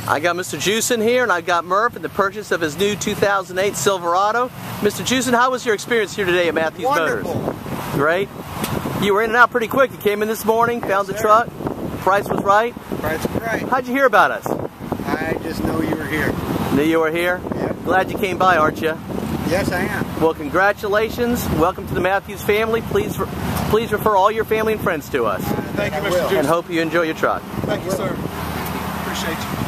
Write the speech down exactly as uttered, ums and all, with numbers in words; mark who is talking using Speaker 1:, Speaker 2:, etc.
Speaker 1: I got Mister Jewson here, and I've got Murph in the purchase of his new two thousand eight Silverado. Mister Jewson, how was your experience here today at Matthews
Speaker 2: Wonderful.
Speaker 1: Motors? Great. You were in and out pretty quick. You came in this morning,
Speaker 2: Yes,
Speaker 1: found the
Speaker 2: sir.
Speaker 1: truck, price was right.
Speaker 2: Price was right.
Speaker 1: How'd you hear about us?
Speaker 2: I just know you were here.
Speaker 1: Knew you were here?
Speaker 2: Yep.
Speaker 1: Glad you came by, aren't you?
Speaker 2: Yes, I am.
Speaker 1: Well, congratulations. Welcome to the Matthews family. Please, please refer all your family and friends to us.
Speaker 3: Thank you, Mister Jewson.
Speaker 1: And hope you enjoy your truck.
Speaker 3: Thank you, sir. Appreciate you.